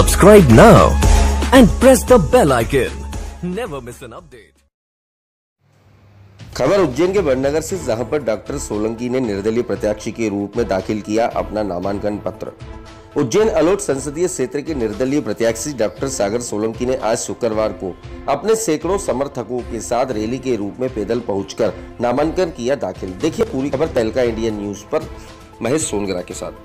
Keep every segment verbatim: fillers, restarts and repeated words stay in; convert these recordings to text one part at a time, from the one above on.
Subscribe now and press the bell icon. Never miss an update. खबर उज्जैन के बड़नगर से, जहां पर डॉक्टर सोलंकी ने निर्दलीय प्रत्याशी के रूप में दाखिल किया अपना नामांकन पत्र। उज्जैन अलोट संसदीय क्षेत्र के निर्दलीय प्रत्याशी डॉक्टर सागर सोलंकी ने आज शुक्रवार को अपने सैकड़ों समर्थकों के साथ रैली के रूप में पैदल पहुंचकर नामांकन किया दाखिल। देखिए पूरी खबर तहलका इंडिया न्यूज पर महेश सोनगरा के साथ।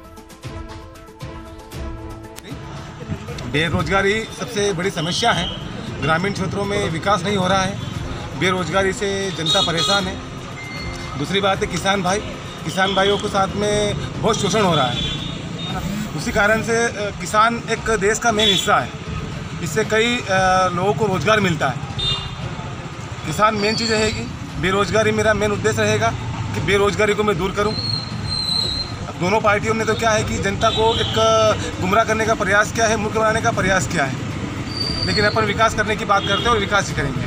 बेरोजगारी सबसे बड़ी समस्या है। ग्रामीण क्षेत्रों में विकास नहीं हो रहा है, बेरोजगारी से जनता परेशान है। दूसरी बात है किसान भाई, किसान भाइयों के साथ में बहुत शोषण हो रहा है। उसी कारण से किसान एक देश का मेन हिस्सा है, इससे कई लोगों को रोजगार मिलता है। किसान मेन चीज़ रहेगी, बेरोजगारी मेरा मेन उद्देश्य रहेगा कि बेरोजगारी को मैं दूर करूं। दोनों पार्टियों ने तो क्या है कि जनता को एक गुमराह करने का प्रयास किया है, मूर्ख बनाने का प्रयास किया है, लेकिन अपन विकास करने की बात करते हैं और विकास ही करेंगे।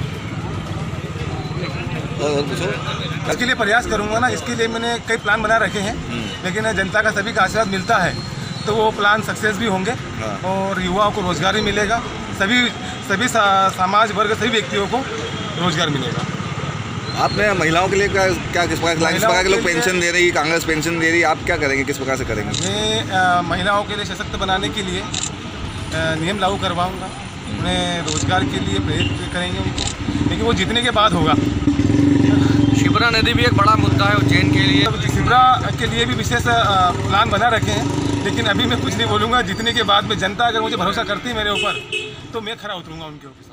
इसके लिए प्रयास करूंगा ना, इसके लिए मैंने कई प्लान बना रखे हैं, लेकिन जनता का सभी का आशीर्वाद मिलता है तो वो प्लान सक्सेस भी होंगे और युवाओं को रोजगार भी मिलेगा। सभी सभी सा, समाज वर्ग सभी व्यक्तियों को रोजगार मिलेगा। आपने महिलाओं के लिए क्या क्या किस प्रकार किस प्रकार के लोग पेंशन दे रही, कांग्रेस पेंशन दे रही, आप क्या करेंगे, किस प्रकार से करेंगे? मैं महिलाओं के लिए सशक्त बनाने के लिए आ, नियम लागू करवाऊंगा, उन्हें रोजगार के लिए प्रेरित करेंगे उनको, लेकिन वो जीतने के बाद होगा। शिप्रा नदी भी एक बड़ा मुद्दा है उज्जैन के लिए। शिप्रा के लिए भी विशेष प्लान बना रखे हैं, लेकिन अभी मैं कुछ नहीं बोलूँगा। जीतने के बाद में जनता अगर मुझे भरोसा करती है मेरे ऊपर तो मैं खरा उतरूँगा उनके ऊपर।